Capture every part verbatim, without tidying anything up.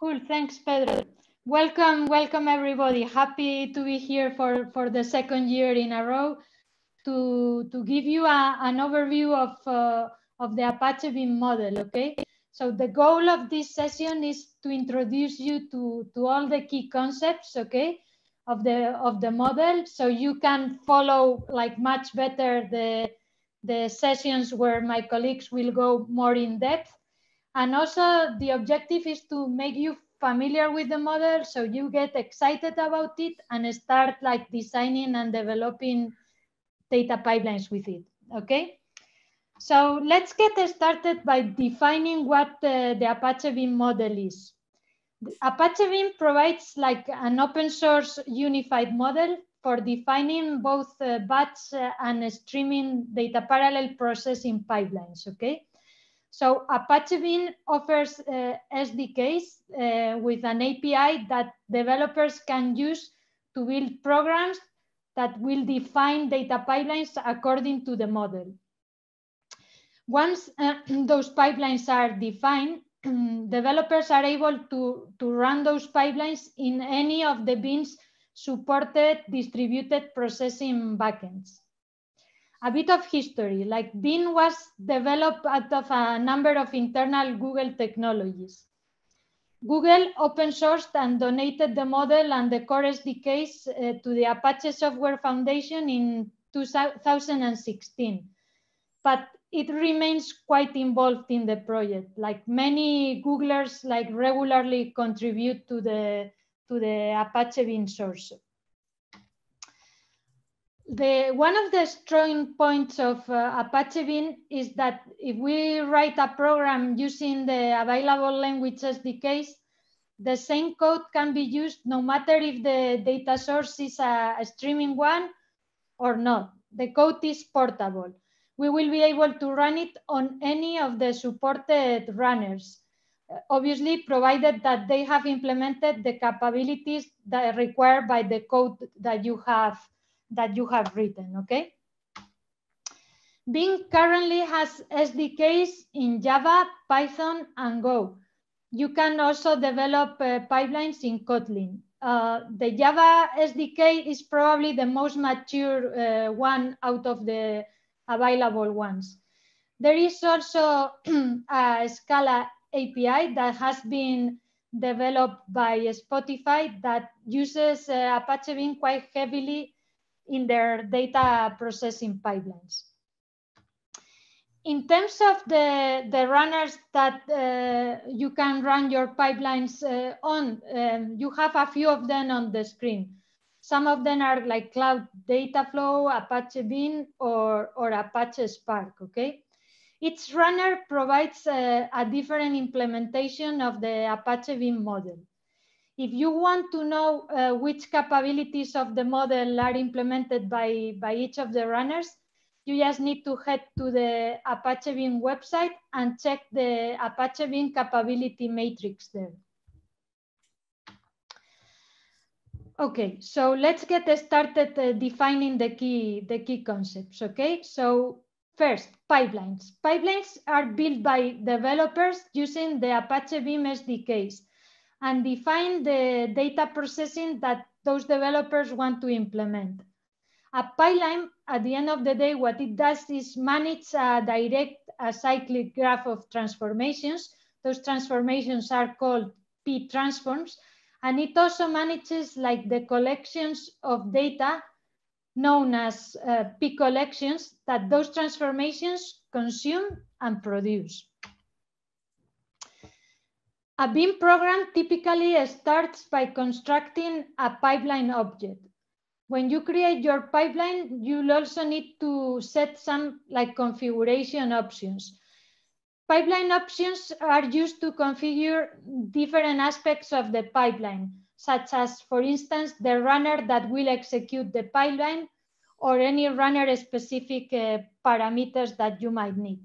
Cool, thanks, Pedro. Welcome, welcome everybody. Happy to be here for, for the second year in a row to, to give you a, an overview of, uh, of the Apache Beam model, okay? So the goal of this session is to introduce you to, to all the key concepts, okay, of the, of the model, so you can follow like much better the, the sessions where my colleagues will go more in depth. And also the objective is to make you familiar with the model so you get excited about it and start like designing and developing data pipelines with it, okay? So let's get started by defining what uh, the Apache Beam model is. The Apache Beam provides like an open source unified model for defining both uh, batch uh, and streaming data parallel processing pipelines, okay? So Apache Beam offers uh, S D Ks uh, with an A P I that developers can use to build programs that will define data pipelines according to the model. Once uh, those pipelines are defined, developers are able to, to run those pipelines in any of the Beam's supported distributed processing backends. A bit of history, like Beam was developed out of a number of internal Google technologies. Google open sourced and donated the model and the core S D Ks uh, to the Apache Software Foundation in two thousand sixteen. But it remains quite involved in the project. Like many Googlers like regularly contribute to the, to the Apache Beam source. The, one of the strong points of uh, Apache Beam is that if we write a program using the available language S D Ks, the same code can be used no matter if the data source is a, a streaming one or not. The code is portable. We will be able to run it on any of the supported runners, uh, obviously provided that they have implemented the capabilities that are required by the code that you have that you have written, okay? Beam currently has S D Ks in Java, Python, and Go. You can also develop uh, pipelines in Kotlin. Uh, the Java S D K is probably the most mature uh, one out of the available ones. There is also a Scala A P I that has been developed by Spotify that uses uh, Apache Beam quite heavily in their data processing pipelines. In terms of the, the runners that uh, you can run your pipelines uh, on, um, you have a few of them on the screen. Some of them are like Cloud Dataflow, Apache Beam, or, or Apache Spark, okay? Each runner provides a, a different implementation of the Apache Beam model. If you want to know uh, which capabilities of the model are implemented by, by each of the runners, you just need to head to the Apache Beam website and check the Apache Beam capability matrix there. Okay, so let's get started uh, defining the key, the key concepts, okay? So first, pipelines. Pipelines are built by developers using the Apache Beam S D Ks and define the data processing that those developers want to implement. A pipeline, at the end of the day, what it does is manage a direct acyclic graph of transformations. Those transformations are called P transforms, and it also manages like the collections of data known as uh, P collections that those transformations consume and produce. A Beam program typically starts by constructing a pipeline object. When you create your pipeline, you'll also need to set some like configuration options. Pipeline options are used to configure different aspects of the pipeline, such as, for instance, the runner that will execute the pipeline or any runner specific uh, parameters that you might need.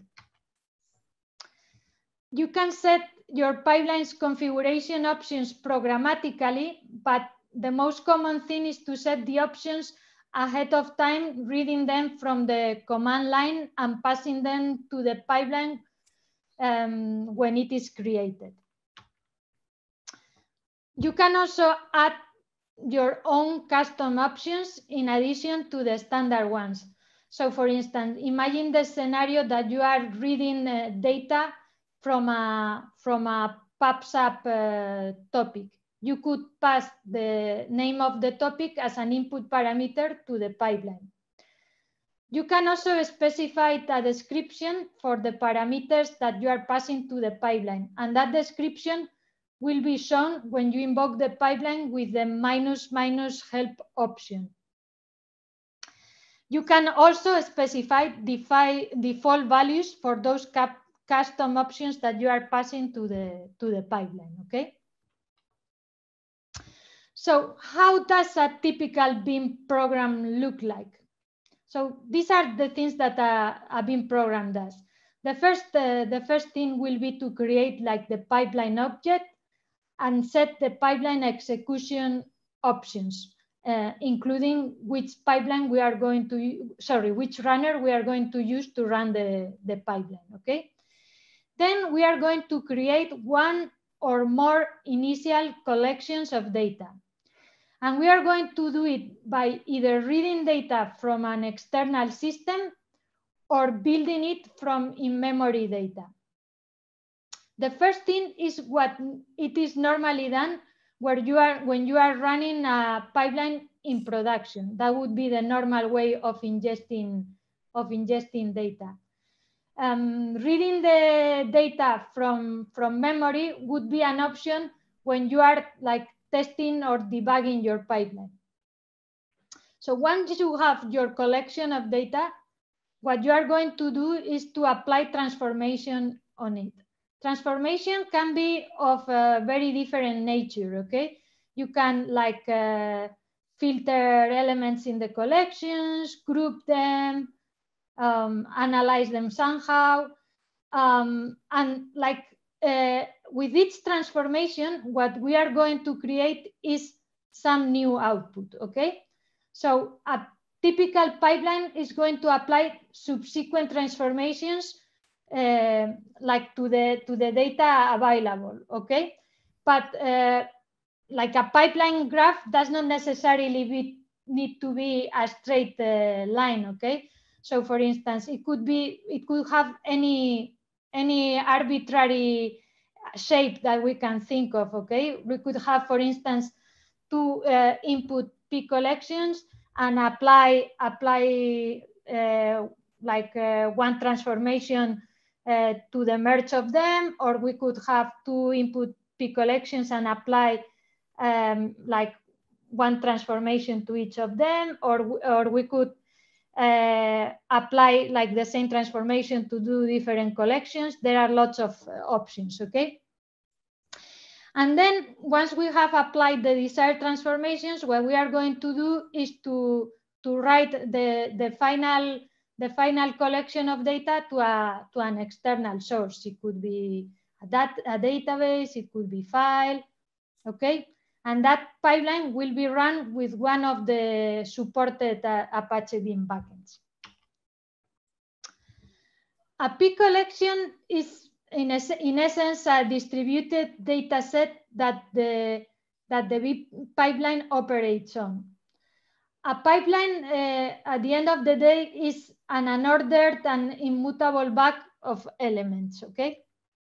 You can set your pipeline's configuration options programmatically, but the most common thing is to set the options ahead of time, reading them from the command line and passing them to the pipeline um, when it is created. You can also add your own custom options in addition to the standard ones. So for instance, imagine the scenario that you are reading uh, data from a, from a PubSub uh, topic. You could pass the name of the topic as an input parameter to the pipeline. You can also specify a description for the parameters that you are passing to the pipeline, and that description will be shown when you invoke the pipeline with the minus minus help option. You can also specify default values for those custom options that you are passing to the, to the pipeline, okay? So how does a typical Beam program look like? So these are the things that a, a Beam program does. The first, uh, the first thing will be to create like the pipeline object and set the pipeline execution options, uh, including which pipeline we are going to, sorry, which runner we are going to use to run the, the pipeline, okay? Then we are going to create one or more initial collections of data. And we are going to do it by either reading data from an external system or building it from in-memory data. The first thing is what it is normally done where you are, when you are running a pipeline in production. That would be the normal way of ingesting, of ingesting data. Um, reading the data from, from memory would be an option when you are like testing or debugging your pipeline. So once you have your collection of data, what you are going to do is to apply transformation on it. Transformation can be of a very different nature, okay? You can like uh, filter elements in the collections, group them, um, analyze them somehow. Um, and like uh, with each transformation, what we are going to create is some new output, okay? So a typical pipeline is going to apply subsequent transformations uh, like to the, to the data available, okay? But uh, like a pipeline graph does not necessarily be, need to be a straight uh, line, okay? So for instance, it could be, it could have any, any arbitrary shape that we can think of, okay? We could have, for instance, two uh, input P collections and apply, apply uh, like uh, one transformation uh, to the merge of them, or we could have two input P collections and apply um, like one transformation to each of them, or, or we could uh, apply like the same transformation to do different collections. There are lots of uh, options, okay? And then once we have applied the desired transformations, what we are going to do is to, to write the, the, final, the final collection of data to, a, to an external source. It could be a, dat a database, it could be file, okay? And that pipeline will be run with one of the supported uh, Apache Beam backends. A P collection is in, es in essence a distributed data set that the, that the Beam pipeline operates on. A pipeline uh, at the end of the day is an unordered and immutable bag of elements, okay?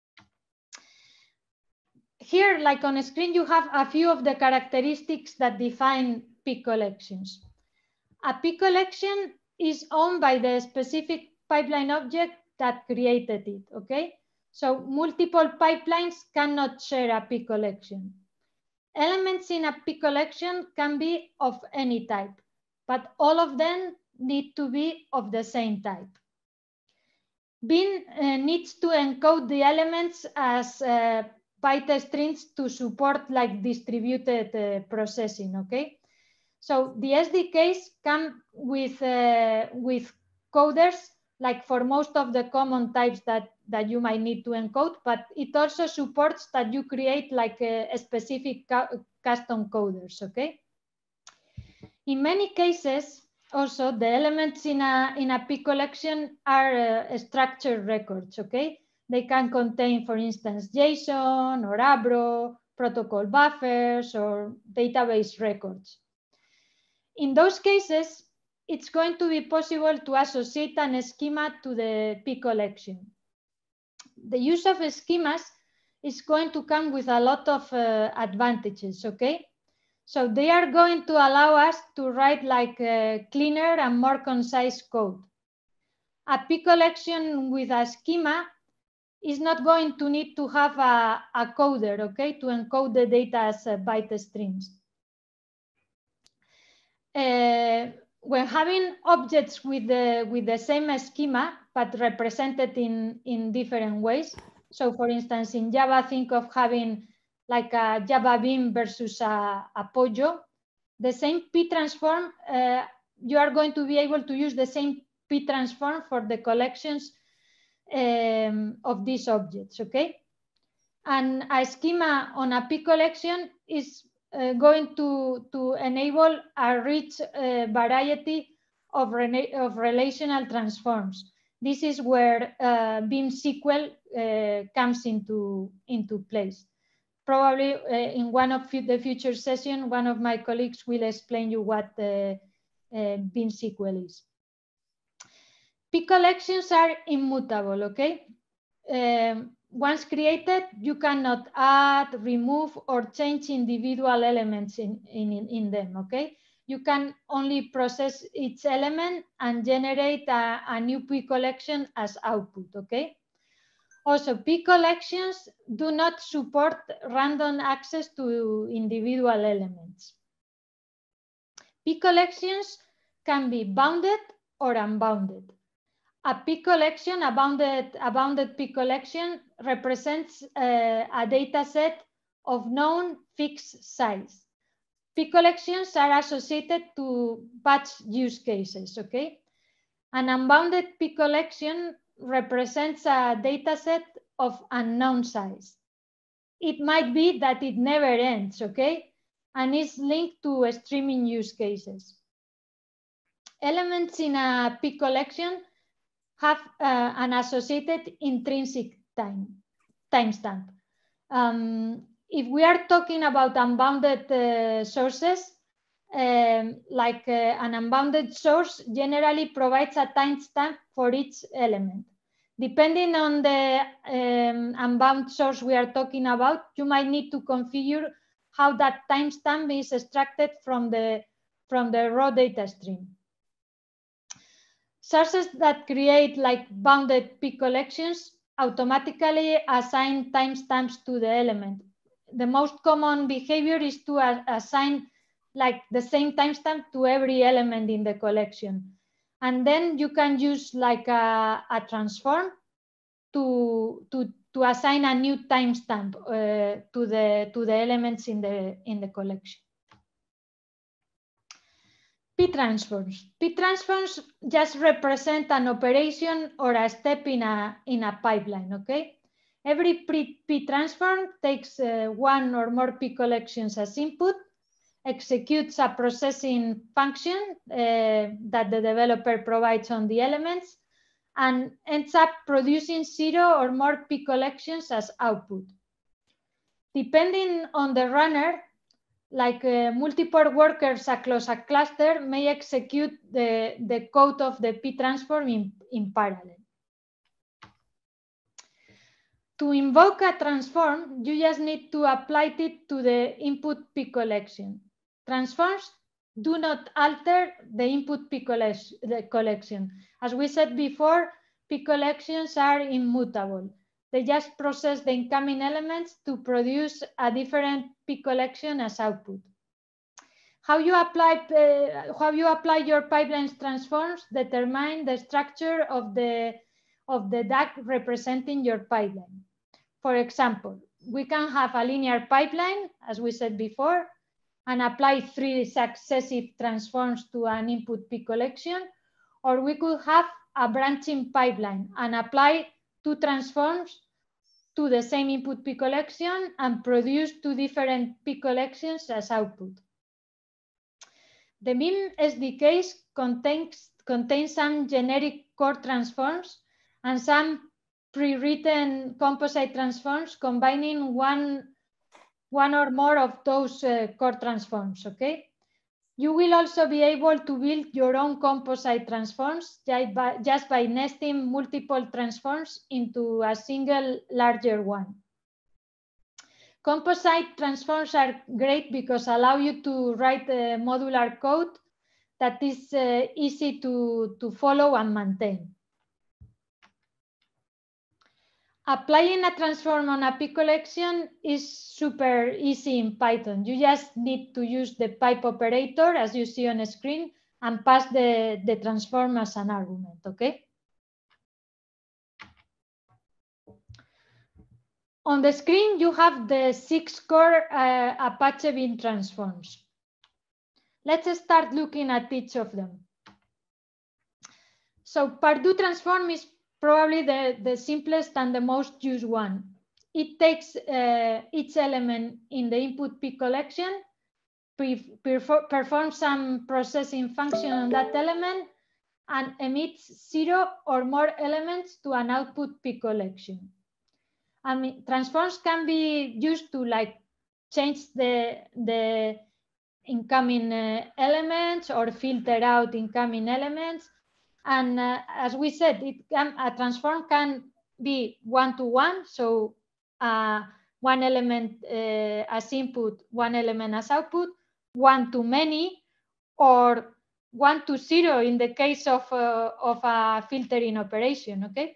Here, like on a screen, you have a few of the characteristics that define P collections. A P collection is owned by the specific pipeline object that created it, okay? So multiple pipelines cannot share a P collection. Elements in a P collection can be of any type, but all of them need to be of the same type. Beam uh, needs to encode the elements as uh, byte strings to support like distributed uh, processing, okay? So the S D Ks come with, uh, with coders, like for most of the common types that, that you might need to encode, but it also supports that you create like a, a specific custom coders, okay? In many cases, also the elements in a, in a P collection are uh, structured records, okay? They can contain, for instance, JSON or A B R O protocol buffers or database records. In those cases, it's going to be possible to associate an schema to the P collection. The use of schemas is going to come with a lot of uh, advantages, okay? So they are going to allow us to write like uh, cleaner and more concise code. A P collection with a schema is not going to need to have a, a coder, okay, to encode the data as uh, byte streams. Uh, when having objects with the, with the same schema, but represented in, in different ways. So for instance, in Java, think of having like a Java Bean versus a, a Pollo. The same P transform, uh, you are going to be able to use the same P transform for the collections um, of these objects, okay? And a schema on a P collection is uh, going to, to enable a rich uh, variety of, re of relational transforms. This is where uh, Beam S Q L uh, comes into, into place. Probably uh, in one of the future sessions, one of my colleagues will explain you what the uh, Beam S Q L is. P collections are immutable, okay? Um, once created, you cannot add, remove, or change individual elements in, in, in them, okay? You can only process each element and generate a, a new P collection as output, okay? Also, P collections do not support random access to individual elements. P collections can be bounded or unbounded. A P collection, a bounded, a bounded P collection represents uh, a data set of known fixed size. P collections are associated to batch use cases, okay? An unbounded P collection represents a data set of unknown size. It might be that it never ends, okay? And is linked to streaming use cases. Elements in a P collection have uh, an associated intrinsic time, timestamp. Um, if we are talking about unbounded uh, sources, um, like uh, an unbounded source generally provides a timestamp for each element. Depending on the um, unbound source we are talking about, you might need to configure how that timestamp is extracted from the, from the raw data stream. Sources that create like bounded P collections automatically assign timestamps to the element. The most common behavior is to assign like the same timestamp to every element in the collection. And then you can use like a, a transform to, to, to assign a new timestamp uh, to, the, to the elements in the, in the collection. P transforms. P transforms just represent an operation or a step in a, in a pipeline, okay? Every P transform takes uh, one or more P collections as input, executes a processing function uh, that the developer provides on the elements, and ends up producing zero or more P collections as output. Depending on the runner, like uh, multiple workers across a cluster may execute the, the code of the P transform in, in parallel. To invoke a transform, you just need to apply it to the input P collection. Transforms do not alter the input P collection. As we said before, P collections are immutable. They just process the incoming elements to produce a different P collection as output. How you apply, uh, how you apply your pipeline's transforms determine the structure of the, of the D A C representing your pipeline. For example, we can have a linear pipeline, as we said before, and apply three successive transforms to an input P collection, or we could have a branching pipeline and apply two transforms to the same input P collection and produce two different P collections as output. The Beam S D K contains, contains some generic core transforms and some pre-written composite transforms combining one one or more of those uh, core transforms, okay? You will also be able to build your own composite transforms just by, just by nesting multiple transforms into a single larger one. Composite transforms are great because allow you to write a modular code that is uh, easy to, to follow and maintain. Applying a transform on a P collection is super easy in Python. You just need to use the pipe operator as you see on the screen and pass the, the transform as an argument, okay? On the screen, you have the six core uh, Apache Beam transforms. Let's start looking at each of them. So Purdue transform is probably the, the simplest and the most used one. It takes uh, each element in the input P collection, performs some processing function on that element, and emits zero or more elements to an output P collection. I mean, transforms can be used to like change the, the incoming uh, elements or filter out incoming elements. And uh, as we said, it can, a transform can be one-to-one, so uh, one element uh, as input, one element as output, one-to-many, or one-to-zero in the case of, uh, of a filtering operation, okay?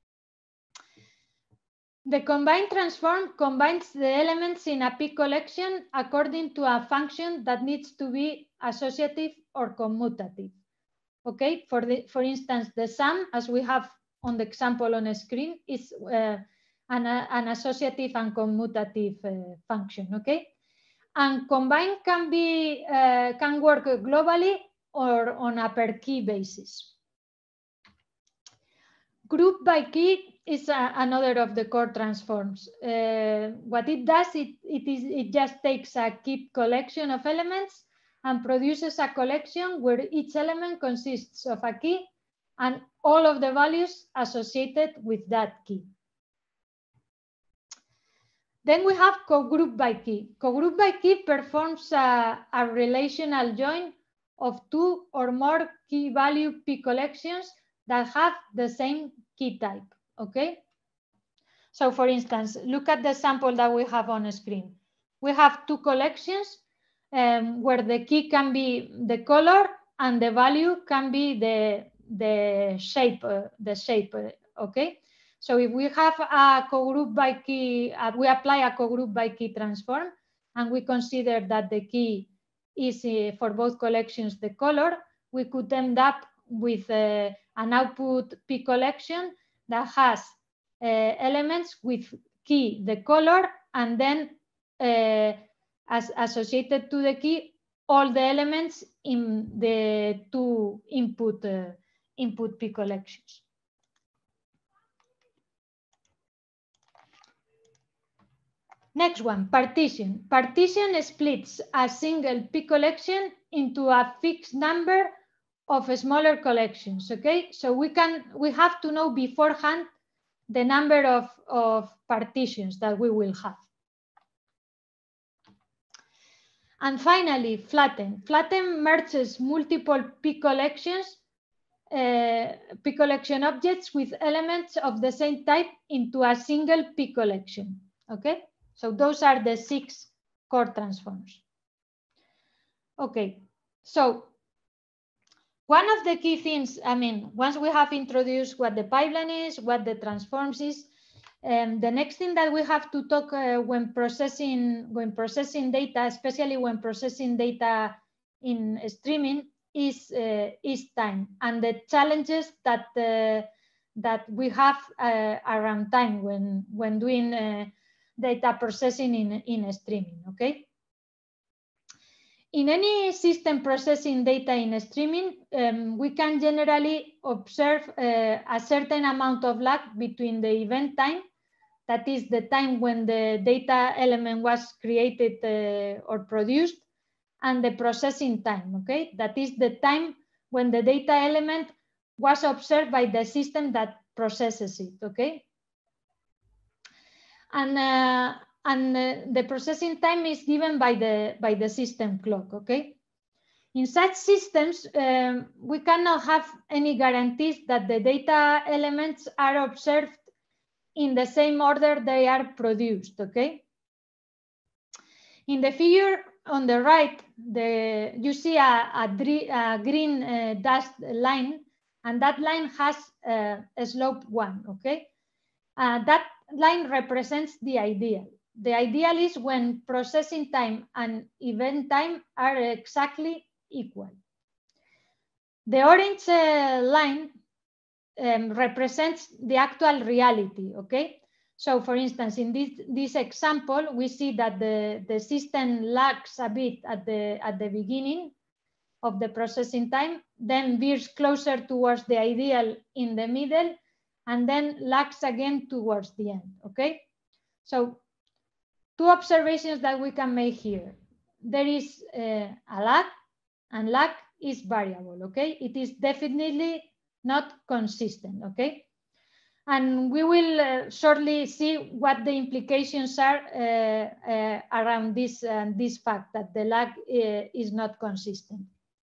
The combined transform combines the elements in a P collection according to a function that needs to be associative or commutative. Okay, for the for instance, the sum, as we have on the example on the screen, is uh, an, uh, an associative and commutative uh, function. Okay, and combine can be uh, can work globally or on a per key basis. Group by key is a, another of the core transforms. Uh, what it does, it, it is it just takes a key collection of elements and produces a collection where each element consists of a key and all of the values associated with that key. Then we have cogroup by key. Cogroup by key performs a, a relational join of two or more key value P collections that have the same key type, okay? So for instance, look at the sample that we have on the screen. We have two collections um, where the key can be the color and the value can be the, the shape, uh, the shape, uh, okay? So if we have a cogroup by key, uh, we apply a cogroup by key transform and we consider that the key is uh, for both collections the color, we could end up with uh, an output P collection that has uh, elements with key the color and then uh, as associated to the key all the elements in the two input uh, input P collections. Next one, partition. Partition splits a single P collection into a fixed number of smaller collections, okay? So we can, we have to know beforehand the number of, of partitions that we will have. And finally, flatten. Flatten merges multiple P collections, uh, P collection objects with elements of the same type into a single P collection, okay? So those are the six core transforms. Okay, so one of the key things, I mean, once we have introduced what the pipeline is, what the transforms is, um, the next thing that we have to talk uh, when processing when processing data, especially when processing data in streaming, is uh, is time and the challenges that uh, that we have uh, around time when when doing uh, data processing in in streaming. Okay. In any system processing data in streaming, um, we can generally observe uh, a certain amount of lag between the event time, that is the time when the data element was created uh, or produced, and the processing time, okay? That is the time when the data element was observed by the system that processes it, okay? And, uh, and uh, the processing time is given by the, by the system clock, okay? In such systems, um, we cannot have any guarantees that the data elements are observed in the same order they are produced, okay? In the figure on the right, the, you see a, a, a green uh, dashed line, and that line has uh, a slope one, okay? Uh, that line represents the ideal. The ideal is when processing time and event time are exactly equal. The orange uh, line um, represents the actual reality, okay? So for instance, in this, this example, we see that the, the system lags a bit at the, at the beginning of the processing time, then veers closer towards the ideal in the middle, and then lags again towards the end, okay? So two observations that we can make here. There is uh, a lag, and lag is variable, okay? It is definitely not consistent, okay? And we will uh, shortly see what the implications are uh, uh, around this, uh, this fact that the lag uh, is not consistent.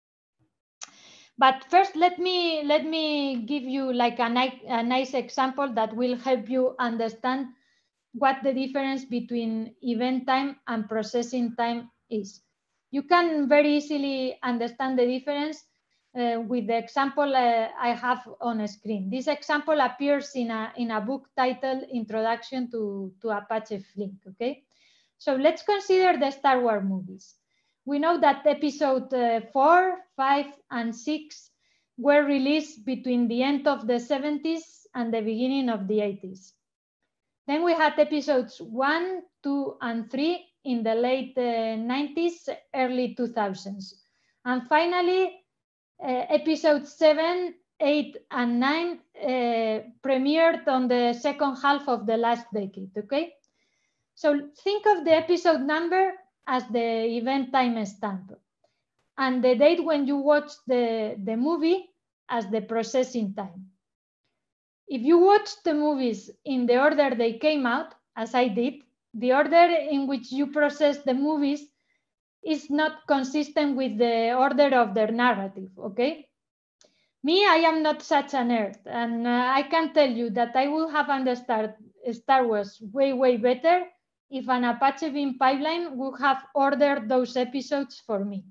But first, let me, let me give you like a, ni a nice example that will help you understand what the difference between event time and processing time is. You can very easily understand the difference uh, with the example uh, I have on screen. This example appears in a, in a book titled Introduction to, to Apache Flink, okay? So let's consider the Star Wars movies. We know that episode uh, four, five, and six were released between the end of the seventies and the beginning of the eighties. Then we had episodes one, two, and three in the late uh, nineties, early two thousands. And finally, uh, episodes seven, eight, and nine uh, premiered on the second half of the last decade, okay? So think of the episode number as the event time stamp, and the date when you watch the, the movie as the processing time. If you watch the movies in the order they came out, as I did, the order in which you process the movies is not consistent with the order of their narrative, okay? Me, I am not such a nerd, and uh, I can tell you that I would have understood Star Wars way, way better if an Apache Beam pipeline would have ordered those episodes for me.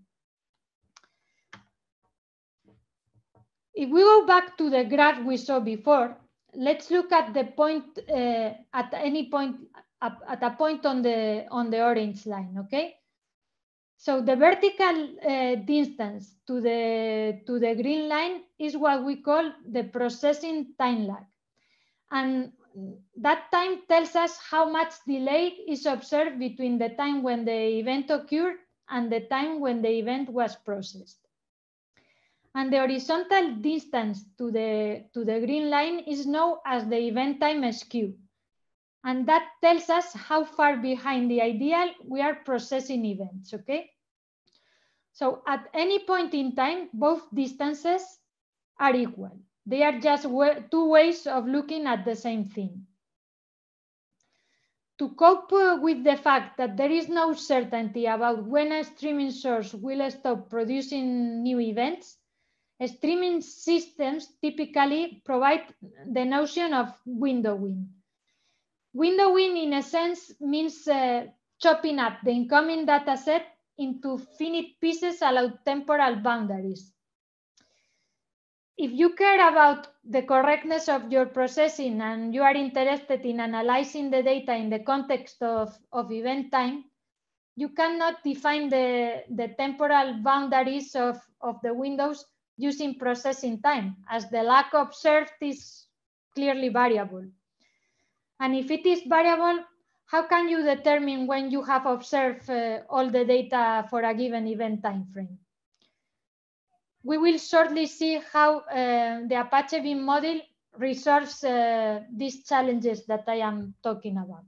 If we go back to the graph we saw before, let's look at the point uh, at any point at, at a point on the on the orange line, okay? So the vertical uh, distance to the to the green line is what we call the processing time lag, and that time tells us how much delay is observed between the time when the event occurred and the time when the event was processed. And the horizontal distance to the, to the green line is known as the event time skew. And that tells us how far behind the ideal we are processing events, okay? So at any point in time, both distances are equal. They are just two ways of looking at the same thing. To cope with the fact that there is no certainty about when a streaming source will stop producing new events, streaming systems typically provide the notion of windowing. Windowing, in a sense, means uh, chopping up the incoming data set into finite pieces along temporal boundaries. If you care about the correctness of your processing and you are interested in analyzing the data in the context of, of event time, you cannot define the, the temporal boundaries of, of the windows using processing time, as the lag observed is clearly variable. And if it is variable, how can you determine when you have observed uh, all the data for a given event time frame? We will shortly see how uh, the Apache Beam model resolves uh, these challenges that I am talking about.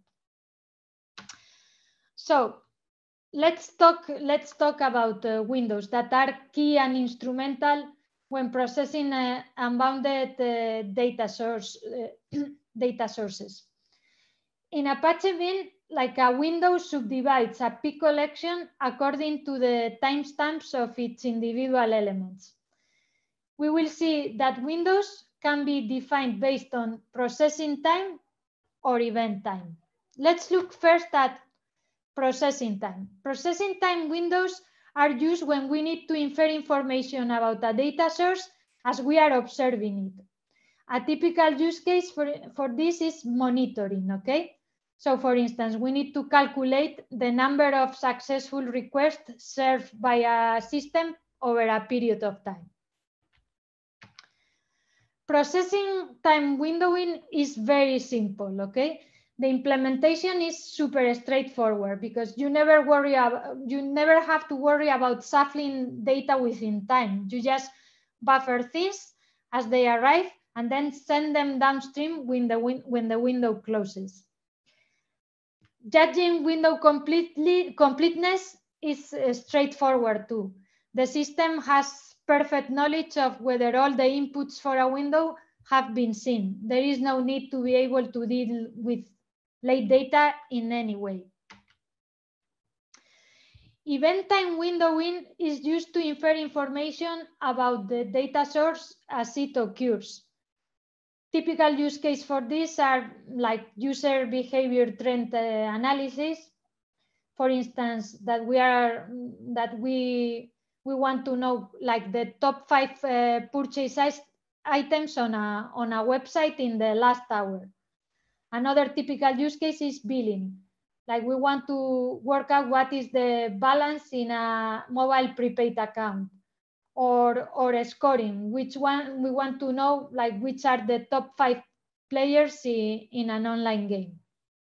So let's talk, let's talk about uh, windows that are key and instrumental when processing uh, unbounded uh, data, source, uh, data sources. In Apache Beam, like a window subdivides a P collection according to the timestamps of its individual elements. We will see that windows can be defined based on processing time or event time. Let's look first at processing time. Processing time windows are used when we need to infer information about a data source as we are observing it. A typical use case for, for this is monitoring, okay? So for instance, we need to calculate the number of successful requests served by a system over a period of time. Processing time windowing is very simple, okay? The implementation is super straightforward because you never worry about, you never have to worry about shuffling data within time. You just buffer things as they arrive and then send them downstream when the, win when the window closes. Judging window completely, completeness is uh, straightforward too. The system has perfect knowledge of whether all the inputs for a window have been seen. There is no need to be able to deal with late data in any way. Event time windowing is used to infer information about the data source as it occurs. Typical use case for this are like user behavior trend uh, analysis. For instance, that we are that we we want to know like the top five uh, purchase items on a on a website in the last hour. Another typical use case is billing. Like we want to work out what is the balance in a mobile prepaid account. Or, or scoring, which one we want to know, like which are the top five players in, in an online game.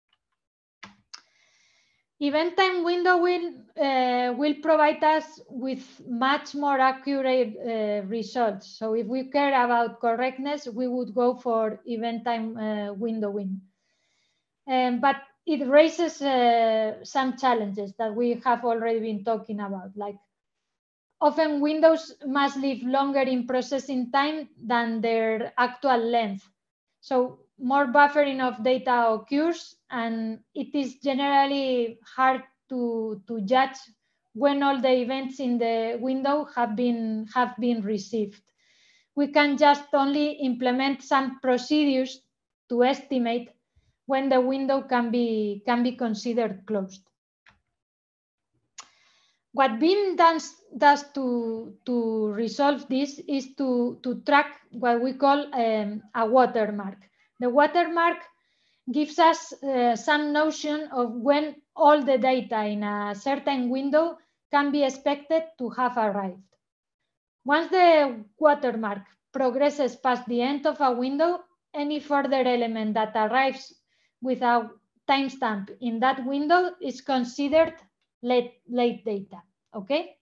Event time windowing uh, will provide us with much more accurate uh, results. So if we care about correctness, we would go for event time uh, windowing. Um, but it raises uh, some challenges that we have already been talking about, like often windows must live longer in processing time than their actual length. So more buffering of data occurs, and it is generally hard to, to judge when all the events in the window have been, have been received. We can just only implement some procedures to estimate when the window can be, can be considered closed. What Beam does, does to, to resolve this is to, to track what we call um, a watermark. The watermark gives us uh, some notion of when all the data in a certain window can be expected to have arrived. Once the watermark progresses past the end of a window, any further element that arrives with a timestamp in that window is considered late, late data, okay?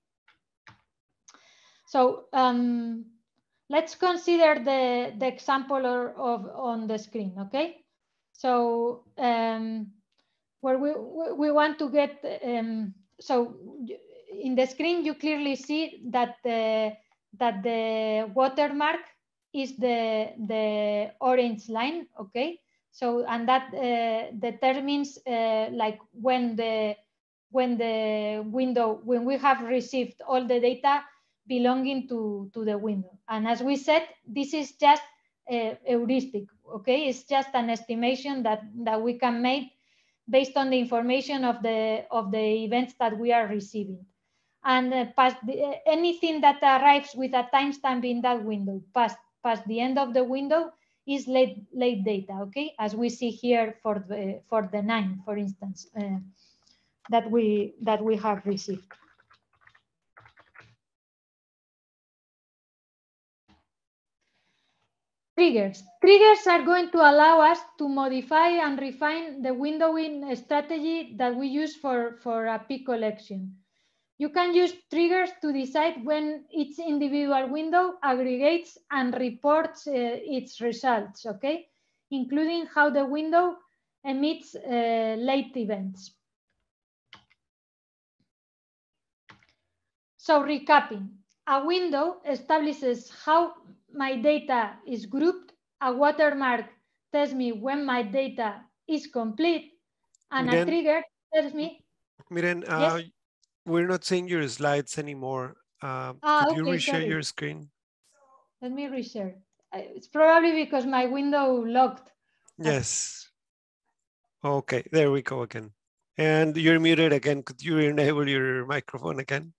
So um, let's consider the, the example of, of on the screen, okay? So um, where we, we want to get, um, so in the screen, you clearly see that the, that the watermark is the, the orange line, okay? So, and that uh, determines uh, like when the, when the window, when we have received all the data belonging to, to the window. And as we said, this is just a heuristic, okay? It's just an estimation that, that we can make based on the information of the, of the events that we are receiving. And uh, past the, uh, anything that arrives with a timestamp in that window past, past the end of the window is late, late data, okay? As we see here for the, for the nine, for instance, uh, that, we, that we have received. Triggers. Triggers are going to allow us to modify and refine the windowing strategy that we use for, for a P collection. You can use triggers to decide when each individual window aggregates and reports uh, its results, okay? Including how the window emits uh, late events. So recapping, a window establishes how my data is grouped, a watermark tells me when my data is complete, And Miren, a trigger tells me. Miren, uh, Yes. we're not seeing your slides anymore. Uh, Ah, could you okay, reshare sorry. your screen? Let me reshare. It's probably because my window locked. Yes. Okay, there we go again. And you're muted again. Could you enable your microphone again?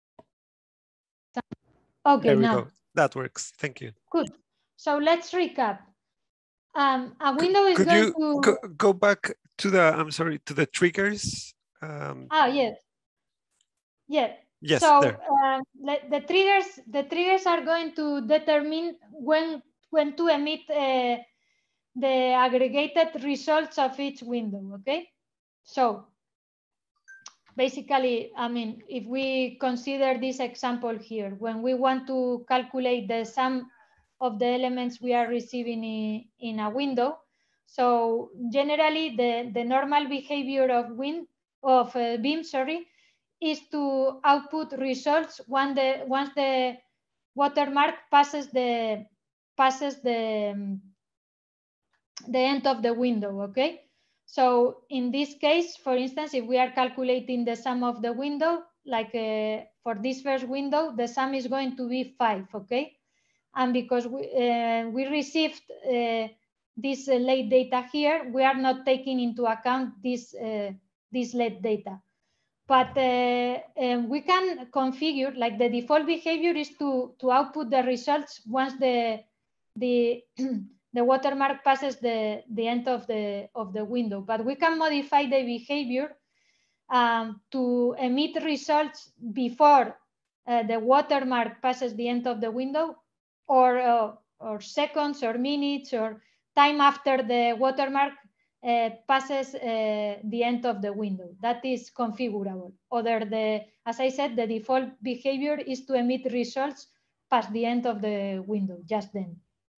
Okay, there we now. go. That works. Thank you. Good. So let's recap. Um, a window is could going you to go, go back to the, I'm sorry, to the triggers? Um, ah, yes. Yeah. yes, so there. uh, the triggers, the triggers are going to determine when, when to emit uh, the aggregated results of each window, okay? So basically, I mean, if we consider this example here, when we want to calculate the sum of the elements we are receiving in, in a window, so generally the, the normal behavior of wind of uh, beam, sorry, is to output results when the, once the watermark passes the passes the um, the end of the window, okay? So in this case, for instance, if we are calculating the sum of the window, like uh, for this first window, the sum is going to be five, okay? And because we, uh, we received uh, this uh, late data here, we are not taking into account this, uh, this late data. But uh, um, we can configure, like the default behavior is to, to output the results once the, the the watermark passes the, the end of the, of the window, but we can modify the behavior um, to emit results before uh, the watermark passes the end of the window, or, uh, or seconds or minutes or time after the watermark uh, passes uh, the end of the window. That is configurable. Other the, as I said, the default behavior is to emit results past the end of the window, just then.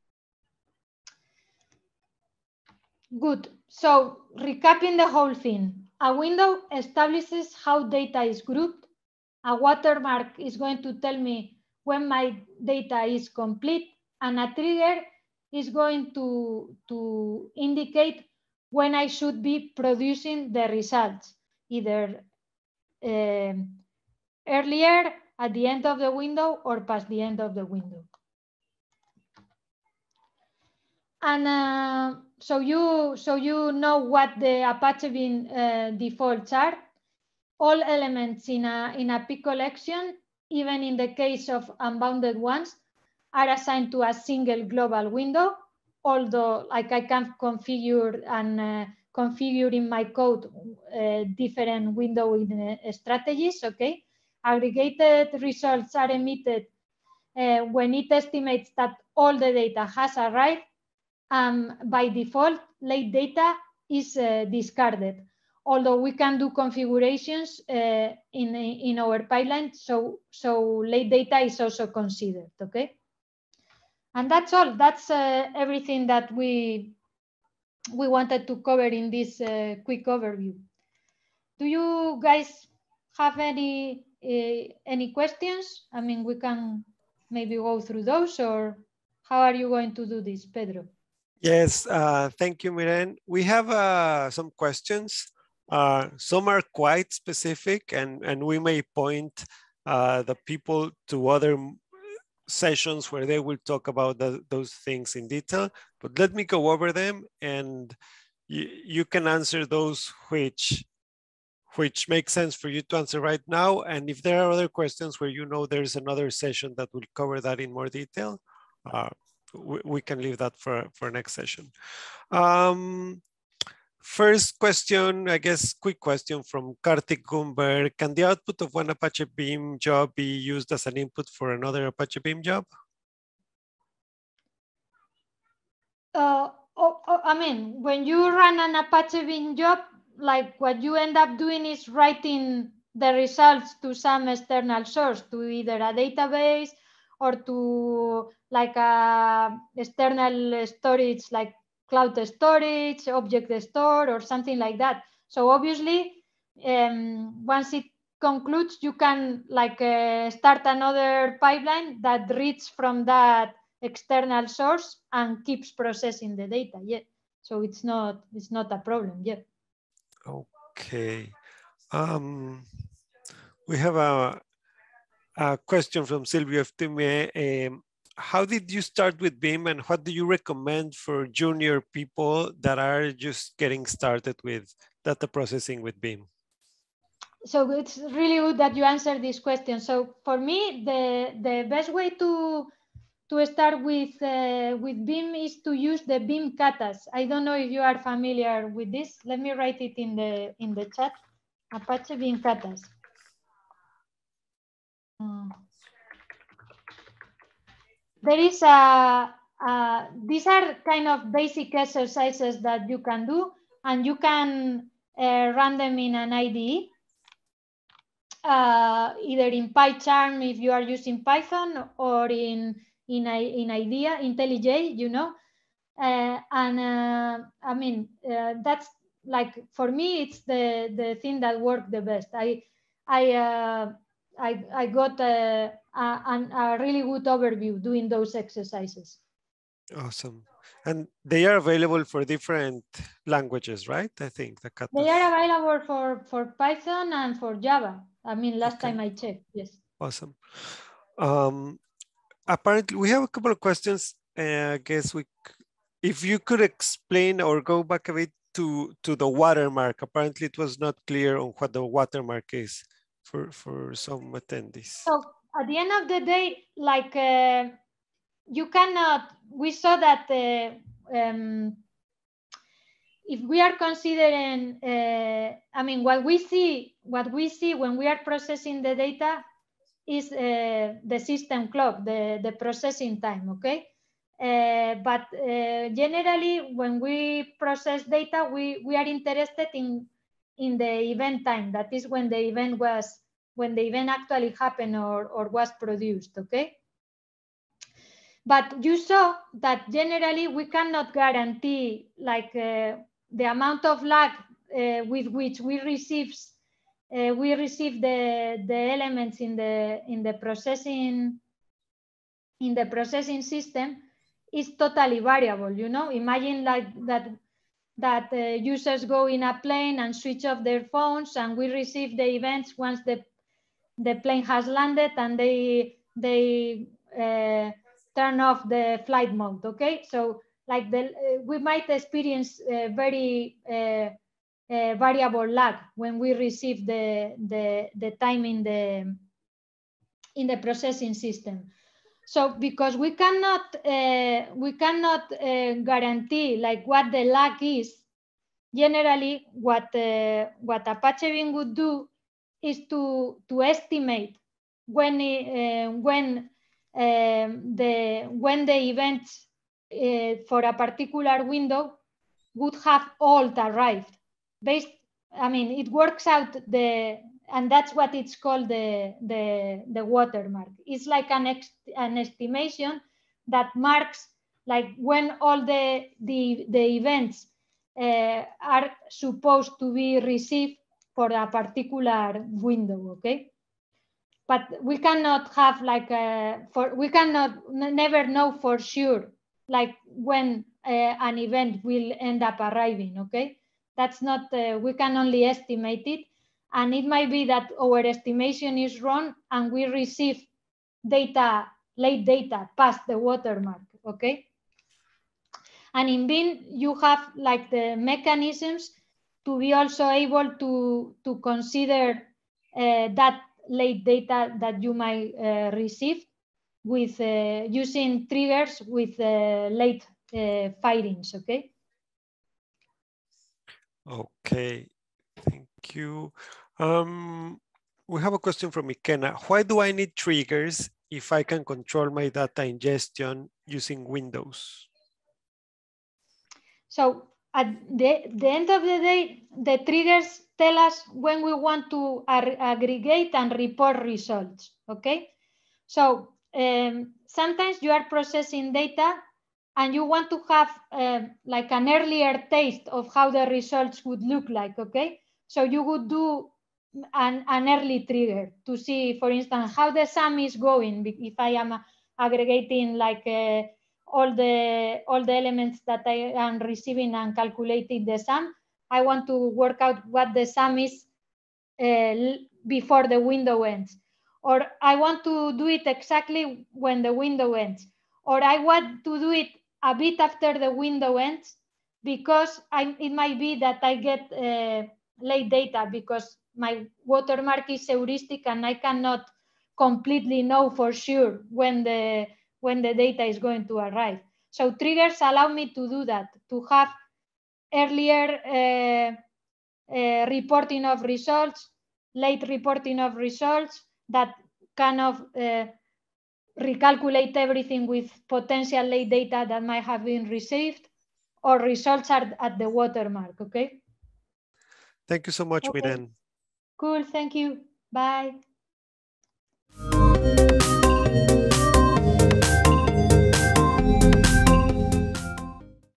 Good. So recapping the whole thing, a window establishes how data is grouped. A watermark is going to tell me when my data is complete, and a trigger is going to, to indicate when I should be producing the results, either uh, earlier, at the end of the window, or past the end of the window. And uh, so you so you know what the Apache Beam uh, defaults are. All elements in a in a P collection, even in the case of unbounded ones, are assigned to a single global window. Although, like I can configure and uh, configure in my code uh, different window in, uh, strategies. Okay, aggregated results are emitted uh, when it estimates that all the data has arrived. Um, by default, late data is uh, discarded, although we can do configurations uh, in, in our pipeline, so, so late data is also considered, okay? And that's all. That's uh, everything that we, we wanted to cover in this uh, quick overview. Do you guys have any, uh, any questions? I mean, we can maybe go through those, or how are you going to do this, Pedro? Yes, uh, thank you, Miren. We have uh, some questions. Uh, some are quite specific, and, and we may point uh, the people to other sessions where they will talk about the, those things in detail. But let me go over them, and you, you can answer those which which makes sense for you to answer right now. And if there are other questions where you know there's another session that will cover that in more detail, uh, we, we can leave that for, for next session. Um, first question, I guess, quick question from Kartik Gumber. Can the output of one Apache Beam job be used as an input for another Apache Beam job? Uh, oh, oh, I mean, when you run an Apache Beam job, like what you end up doing is writing the results to some external source, to either a database or to like a external storage, like cloud storage, object store, or something like that. So obviously, um, once it concludes, you can like uh, start another pipeline that reads from that external source and keeps processing the data. Yeah, so it's not it's not a problem. Yeah. Okay. Um, we have a, a question from Silvio F. Time. Um, how did you start with Beam and what do you recommend for junior people that are just getting started with data processing with Beam? So it's really good that you answered this question. So for me, the, the best way to to start with uh, with Beam is to use the Beam katas. I don't know if you are familiar with this. Let me write it in the in the chat. Apache Beam katas. Hmm. There is a, a, these are kind of basic exercises that you can do, and you can uh, run them in an I D E, uh, either in PyCharm if you are using Python, or in in in IDEA, IntelliJ, you know. Uh, and uh, I mean, uh, that's like, for me, it's the the thing that worked the best. I I uh, I, I got a, a, a really good overview doing those exercises. Awesome. And they are available for different languages, right? I think the katas. They are available for, for Python and for Java. I mean, last Okay. time I checked, yes. Awesome. Um, apparently, we have a couple of questions. Uh, I guess we, if you could explain or go back a bit to, to the watermark. Apparently, it was not clear on what the watermark is for, for some attendees. So at the end of the day, like uh, you cannot, we saw that uh, um, if we are considering, uh, I mean, what we see, what we see when we are processing the data is uh, the system clock, the, the processing time, okay? Uh, but uh, generally, when we process data, we, we are interested in, in the event time. That is when the event was, when the event actually happened or, or was produced, okay? But you saw that generally we cannot guarantee like uh, the amount of lag uh, with which we receive uh, we receive the the elements in the in the processing in the processing system is totally variable. You know, imagine like that that uh, users go in a plane and switch off their phones, and we receive the events once the the plane has landed, and they they uh, turn off the flight mode. Okay, so like the uh, we might experience uh, very uh, uh, variable lag when we receive the the the time in the in the processing system. So because we cannot uh, we cannot uh, guarantee like what the lag is, generally what uh, what Apache Beam would do is to to estimate when uh, when uh, the when the events uh, for a particular window would have all arrived. Based, I mean, it works out the, and that's what it's called the the the watermark. It's like an ex, an estimation that marks like when all the the the events uh, are supposed to be received for a particular window. Okay. But we cannot have like a, for we cannot never know for sure like when uh, an event will end up arriving. Okay, that's not uh, we can only estimate it, and it might be that our estimation is wrong and we receive data, late data past the watermark. Okay, and in Beam you have like the mechanisms to be also able to to consider uh, that late data that you might uh, receive with uh, using triggers with uh, late uh, firings. Okay. Okay, thank you. Um, we have a question from Ikena. Why do I need triggers if I can control my data ingestion using Windows? So at the, the end of the day, the triggers tell us when we want to aggregate and report results. Okay. So um, sometimes you are processing data and you want to have uh, like an earlier taste of how the results would look like. Okay. So you would do an, an early trigger to see, for instance, how the sum is going. If I am aggregating like uh, all the all the elements that I am receiving and calculating the sum, I want to work out what the sum is uh, before the window ends. Or I want to do it exactly when the window ends. Or I want to do it a bit after the window ends, because I, it might be that I get uh, late data because my watermark is heuristic and I cannot completely know for sure when the, when the data is going to arrive. So triggers allow me to do that, to have earlier uh, uh, reporting of results, late reporting of results that kind of uh, recalculate everything with potential late data that might have been received, or results are at the watermark, okay? Thank you so much, Okay. Miren. Cool, thank you. Bye.